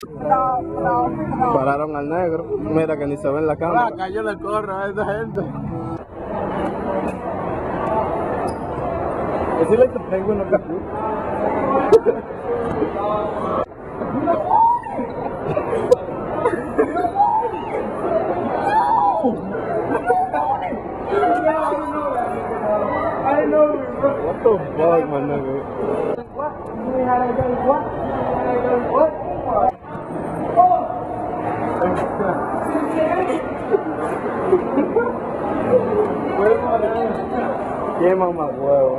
Pararon al negro. Mira que ni se ve en la cámara. Yo le corro a esa gente. Is he like the penguin of the group? I know. What the fuck, my nigga? What? You had to do what? What? Quema más huevo.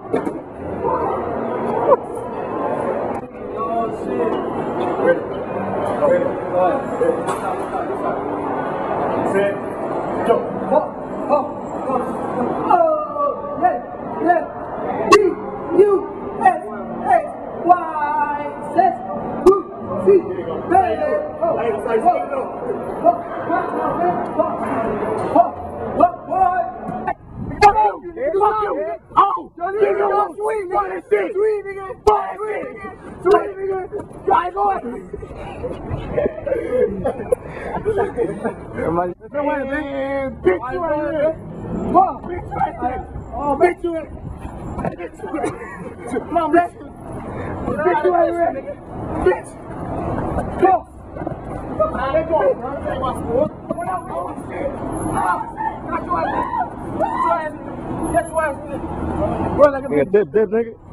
Mom, let's bitch you ain't ready. Bitch! Go! Let go! Get your ass in. Nigga, dip, nigga.